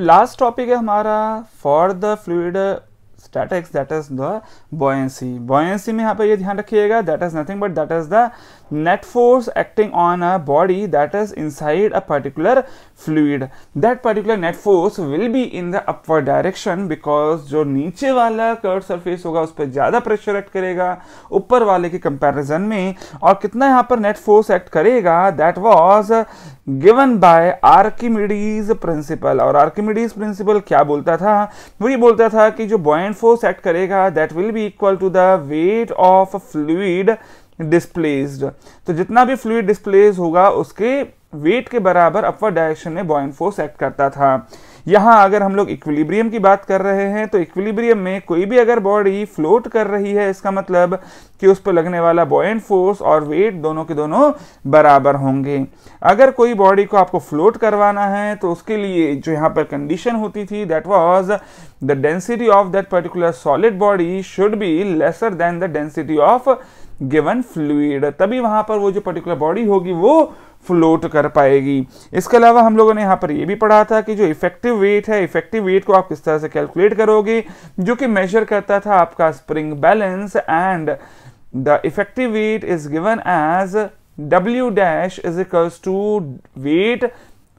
Last topic है हमारा for the fluid statics, that is the buoyancy. buoyancy में यहाँ पर ये ध्यान रखिएगा, that is nothing but that is the net force acting on a body that is inside a particular fluid. That particular net force will be in the upward direction because जो नीचे वाला curved surface होगा उस पर ज़्यादा pressure act करेगा ऊपर वाले के कंपैरिजन में, और कितना यहाँ पर नेट फोर्स एक्ट करेगा that was given by Archimedes principle. और आर्किमिडीज प्रिंसिपल क्या बोलता था? वो ये बोलता था कि जो buoyant फोर्स एक्ट करेगा that will be equal to the weight of fluid displaced. तो जितना भी फ्लूइड डिस्प्लेस होगा उसके वेट के बराबर अपवर्ड डायरेक्शन में बॉयंट फोर्स एक्ट करता था. यहाँ अगर हम लोग इक्विलिब्रियम की बात कर रहे हैं तो इक्विलिब्रियम में कोई भी अगर बॉडी फ्लोट कर रही है, इसका मतलब कि उस पर लगने वाला बॉयंट फोर्स और वेट दोनों के दोनों बराबर होंगे. अगर कोई बॉडी को आपको फ्लोट करवाना है तो उसके लिए जो यहाँ पर कंडीशन होती थी that was the density of that particular solid body should be lesser than the density of given fluid. तभी वहां पर वो जो पर्टिकुलर बॉडी होगी वो फ्लोट कर पाएगी. इसके अलावा हम लोगों ने यहाँ पर ये भी पढ़ा था कि जो इफेक्टिव वेट है, इफेक्टिव वेट को आप किस तरह से कैलकुलेट करोगे, जो कि मेजर करता था आपका spring balance, and the effective weight is given as W dash is equals to weight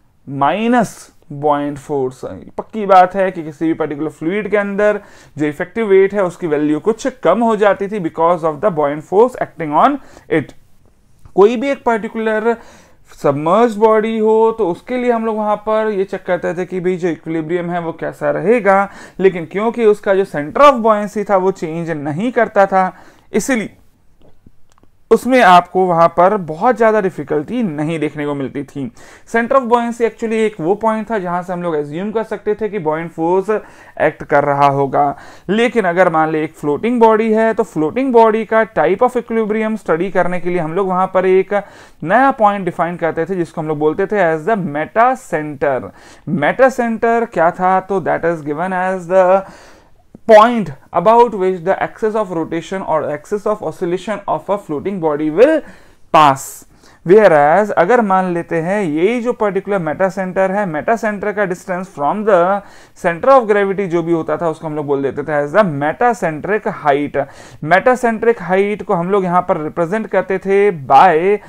minus buoyant force. पक्की बात है कि किसी भी पर्टिकुलर फ्लूइड के अंदर जो इफेक्टिव वेट है उसकी वैल्यू कुछ कम हो जाती थी because of the buoyant force acting on it. कोई भी एक पर्टिकुलर सबमर्ज बॉडी हो तो उसके लिए हम लोग वहां पर ये चेक करते थे कि भाई जो इक्विलिब्रियम है वो कैसा रहेगा, लेकिन क्योंकि उसका जो सेंटर ऑफ बॉयंसी था वो चेंज नहीं करता था, इसलिए उसमें आपको वहां पर बहुत ज्यादा डिफिकल्टी नहीं देखने को मिलती थी. सेंटर ऑफ बॉयंसी एक्चुअली एक वो पॉइंट था जहां से हम लोग एज्यूम कर सकते थे कि बॉयंट फोर्स एक्ट कर रहा होगा. लेकिन अगर मान ले एक फ्लोटिंग बॉडी है तो फ्लोटिंग बॉडी का टाइप ऑफ इक्विलिब्रियम स्टडी करने के लिए हम लोग वहां पर एक नया पॉइंट डिफाइन करते थे जिसको हम लोग बोलते थे as the metacentre. Metacentre क्या था? तो that is given as the point about which the axis of rotation or axis of oscillation of a floating body will pass. Whereas अगर मान लेते हैं ये जो पर्टिकुलर मेटा सेंटर है, मेटा सेंटर का distance from the centre of gravity जो भी होता था उसको हम लोग बोल देते थे as the metacentric height. Metacentric height को हम लोग यहाँ पर रिप्रेजेंट करते थे बाय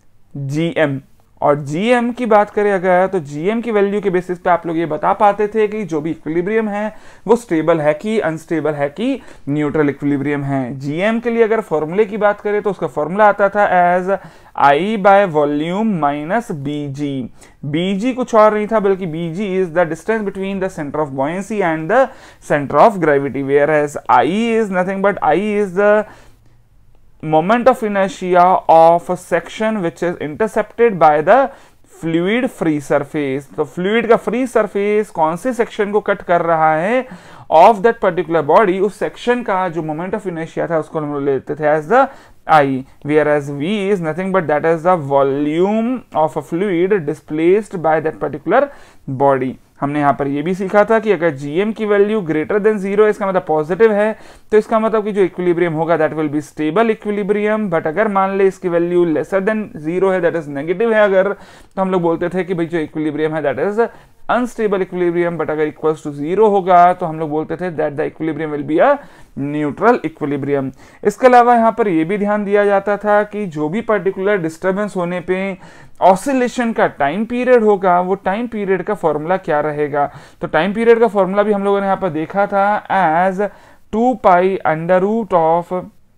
GM. और GM की बात करें अगर तो GM की वैल्यू के बेसिस पे आप लोग ये बता पाते थे कि जो भी इक्विलिब्रियम है वो स्टेबल है कि अनस्टेबल है कि न्यूट्रल इक्विलिब्रियम है. GM के लिए अगर फॉर्मूले की बात करें तो उसका फॉर्मूला आता था as I by volume minus BG. BG कुछ और नहीं था बल्कि BG is the distance between the centre of buoyancy and the centre of gravity, whereas I is nothing but I is the moment of inertia of a section which is intercepted by the fluid free surface. तो fluid का free surface कौन से section को cut कर रहा है of that particular body, उस section का जो moment of inertia था उसको हम लोग लेते थे as the I, whereas V is nothing but that is the volume of a fluid displaced by that particular body. हमने यहाँ पर ये भी सीखा था कि अगर GM की वैल्यू ग्रेटर देन 0 इसका मतलब पॉजिटिव है तो इसका मतलब कि जो इक्विलिब्रियम होगा that will be stable equilibrium. But अगर मान ले इसकी वैल्यू लेसर देन 0 है, दैट इज नेगेटिव है अगर, तो हम लोग बोलते थे कि भाई जो इक्विलिब्रियम है that is unstable equilibrium. But अगर इक्वल्स टू 0 होगा तो हम लोग बोलते थे that the equilibrium will be a neutral equilibrium. इसके अलावा यहाँ पर यह भी ध्यान दिया जाता था कि जो भी पर्टिकुलर डिस्टर्बेंस होने पे ऑसिलेशन का टाइम पीरियड होगा वो टाइम पीरियड का फॉर्मूला क्या रहेगा. तो टाइम पीरियड का फॉर्मूला भी हम लोगों ने यहाँ पर देखा था as 2 pi under root of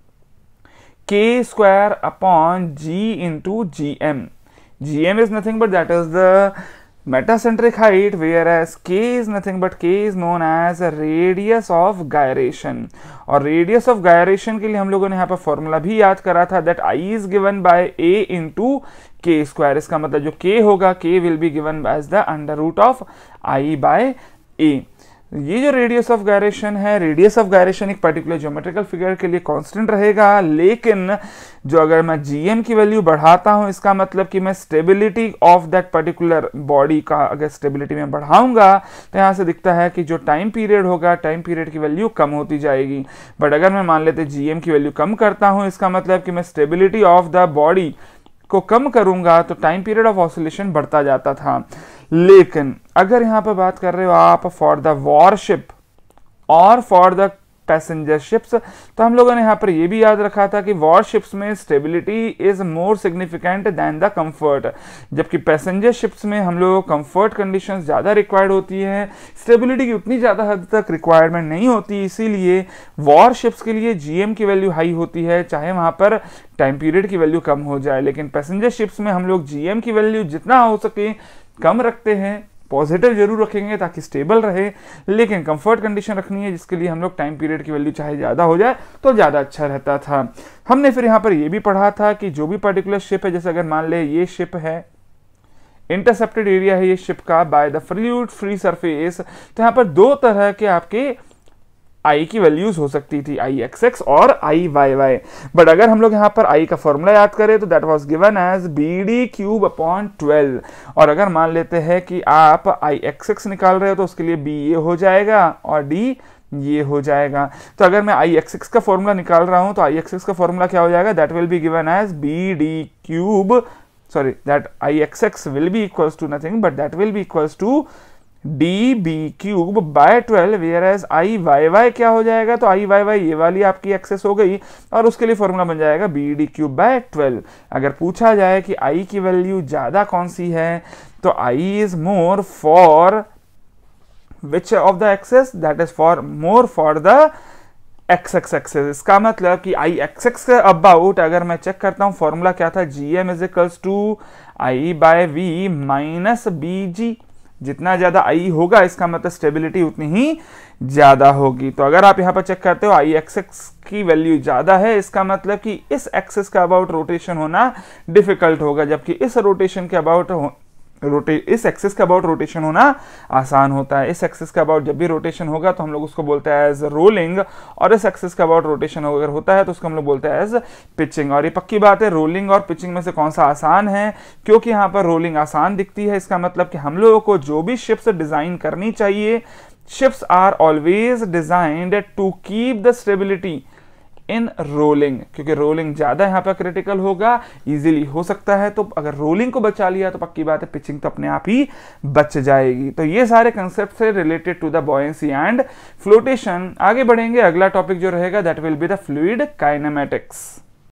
k square upon G into GM. GM is nothing but that is the metacentric height, whereas k is nothing but k is known as radius of gyration. और radius of gyration के लिए हम लोगों ने यहाँ पर formula भी याद करा था that I is given by a into k square. इसका मतलब जो k होगा k will be given as the under root of I by a. ये जो रेडियस ऑफ गायरेशन है, रेडियस ऑफ गायरेशन एक पर्टिकुलर ज्योमेट्रिकल फिगर के लिए कांस्टेंट रहेगा, लेकिन जो अगर मैं GM की वैल्यू बढ़ाता हूं इसका मतलब कि मैं stability of that particular body का अगर स्टेबिलिटी में बढ़ाऊंगा तो यहां से दिखता है कि जो टाइम पीरियड होगा टाइम पीरियड की वैल्यू कम होती जाएगी. बट अगर मैं मान लेते GM की वैल्यू कम करता हूं इसका मतलब कि मैं स्टेबिलिटी ऑफ द बॉडी को कम करूंगा तो टाइम पीरियड ऑफ ऑसिलेशन बढ़ता जाता था। लेकिन अगर यहाँ पर बात कर रहे हो आप फॉर द वॉरशिप और फॉर द पैसेंजर शिप्स, तो हम लोगों ने यहाँ पर ये भी याद रखा था कि वॉर शिप्स में stability is more significant than the comfort, जबकि पैसेंजर शिप्स में हम लोग कंफर्ट कंडीशंस ज़्यादा रिक्वायर्ड होती है, स्टेबिलिटी की उतनी ज़्यादा हद तक रिक्वायरमेंट नहीं होती। इसीलिए वॉर शिप्स के लिए जीएम की वैल्यू हाई होती है, चाहे वहाँ पर टाइम पीरियड की वैल्यू कम हो जाए। लेकिन पैसेंजर शिप्स में हम लोग जीएम की वैल्यू जितना हो सके कम रखते हैं, पॉजिटिव जरूर रखेंगे ताकि स्टेबल रहे, लेकिन कंफर्ट कंडीशन रखनी है जिसके लिए हम लोग टाइम पीरियड की वैल्यू चाहे ज़्यादा हो जाए तो ज़्यादा अच्छा रहता था। हमने फिर यहाँ पर ये भी पढ़ा था कि जो भी पर्टिकुलर शिप है, जैसे अगर मान ले ये शिप है, इंटरसेप्टेड एरिया है ये शिप का by the fluid free surface, तो यहाँ पर दो तरह के आपके आई की वैल्यूज हो सकती थी, आई एक्स एक्स और आई वाई वाई। बट अगर हम लोग यहाँ पर आई का फॉर्मूला याद करें तो that was given as B D cube upon 12, और अगर मान लेते हैं कि आप आई एक्स एक्स निकाल रहे हो तो उसके लिए बी ये हो जाएगा और डी ये हो जाएगा। तो अगर मैं आई एक्स एक्स का फॉर्मूला निकाल रहा हूं तो आई एक्स एक्स का फॉर्मूला क्या हो जाएगा, that will be given as B D cube, sorry that I X X will be equals to nothing but that will be equals to D B cube by 12, whereas I Y Y क्या हो जाएगा, तो आई Y Y ये वाली आपकी access हो गई और उसके लिए फॉर्मूला बन जाएगा बी डी क्यूब बाय 12। अगर पूछा जाए कि आई की वैल्यू ज्यादा कौन सी है, तो I is more for which of the axes, that is for more for the X X axes. इसका मतलब कि आई एक्स एक्स के अबाउट अगर मैं चेक करता हूं फॉर्मूला क्या था, G M is equals to I by V minus B G. जितना ज्यादा आई होगा इसका मतलब स्टेबिलिटी उतनी ही ज्यादा होगी। तो अगर आप यहाँ पर चेक करते हो आई एक्स एक्स की वैल्यू ज्यादा है, इसका मतलब कि इस एक्सिस का अबाउट रोटेशन होना डिफिकल्ट होगा, जबकि इस रोटेशन के अबाउट इस एक्सिस का अबाउट रोटेशन होना आसान होता है। इस एक्सिस का अबाउट जब भी रोटेशन होगा तो हम लोग उसको बोलते हैं एज रोलिंग, और इस एक्सिस का अबाउट रोटेशन अगर होता है तो उसको हम लोग बोलते हैं एज पिचिंग। और ये पक्की बात है, रोलिंग और पिचिंग में से कौन सा आसान है, क्योंकि यहाँ पर रोलिंग आसान दिखती है, इसका मतलब कि हम लोगों को जो भी शिप्स डिजाइन करनी चाहिए, ships are always designed to keep the stability in rolling, क्योंकि रोलिंग ज्यादा यहाँ पर क्रिटिकल होगा, इजीली हो सकता है। तो अगर रोलिंग को बचा लिया तो पक्की बात है पिचिंग तो अपने आप ही बच जाएगी। तो ये सारे कंसेप्ट से related to the buoyancy and flotation. आगे बढ़ेंगे, अगला टॉपिक जो रहेगा that will be the fluid kinematics.